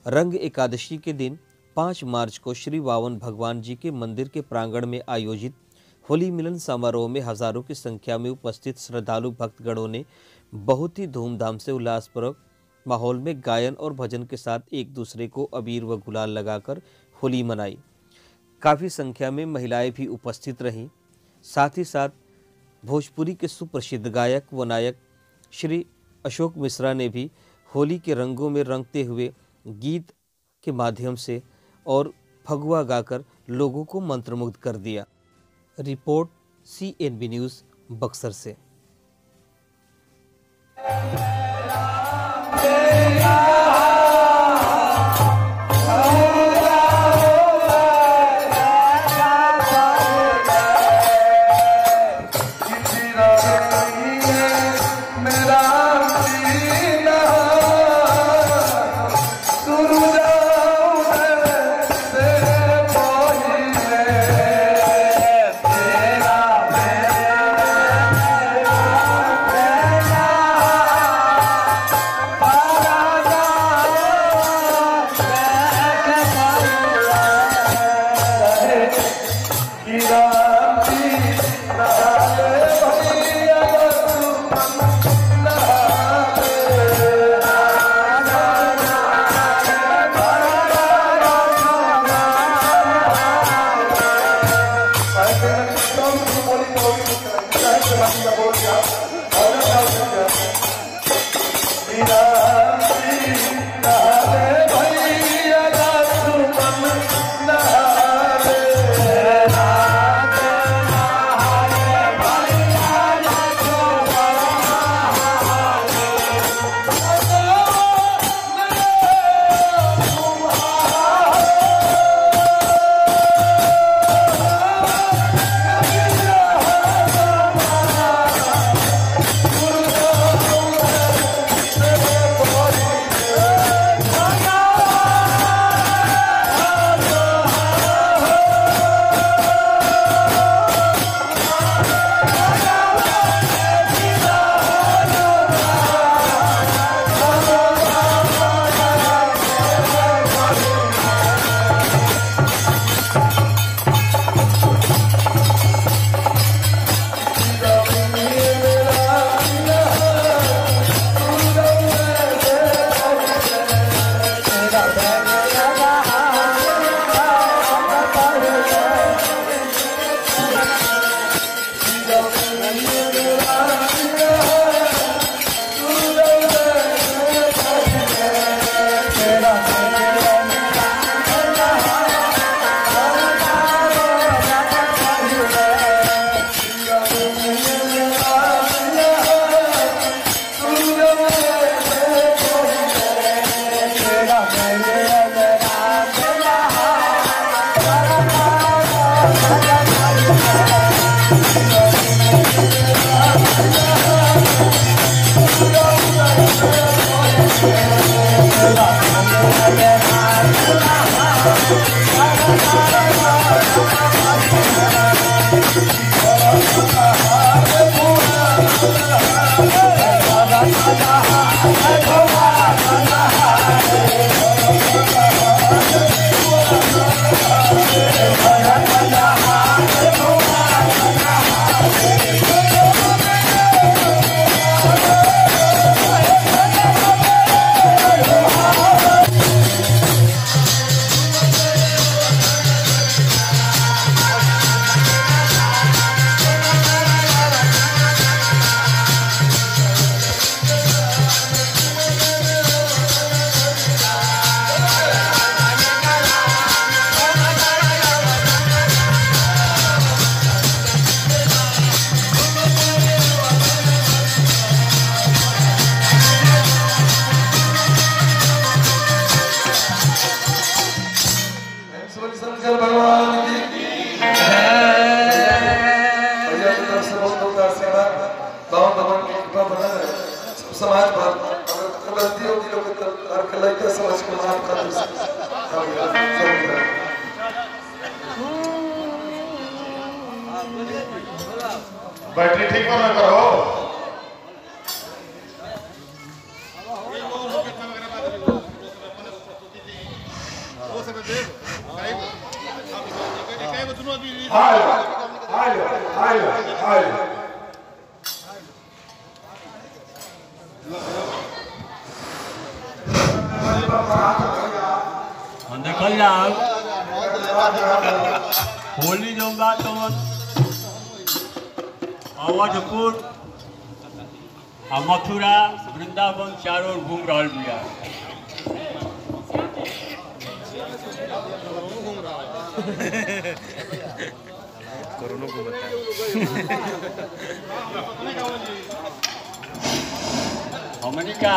रंग एकादशी के दिन 5 मार्च को श्री वावन भगवान जी के मंदिर के प्रांगण में आयोजित होली मिलन समारोह में हजारों की संख्या में उपस्थित श्रद्धालु भक्तगणों ने बहुत ही धूमधाम से उल्लासपूर्वक माहौल में गायन और भजन के साथ एक दूसरे को अबीर व गुलाल लगाकर होली मनाई। काफ़ी संख्या में महिलाएं भी उपस्थित रहीं। साथ ही साथ भोजपुरी के सुप्रसिद्ध गायक व नायक श्री अशोक मिश्रा ने भी होली के रंगों में रंगते हुए गीत के माध्यम से और फगुआ गाकर लोगों को मंत्रमुग्ध कर दिया। रिपोर्ट CNB न्यूज़ बक्सर से। समाज भर गलती होगी लोग हर खलाई का समझ को माफ कर बैटरी ठीक ना करो। देखल जाओ होली जो बा तमन अवधपुर आ मथुरा वृंदावन चारों घूम रहा बिया। कोरोना को बताया हमनी का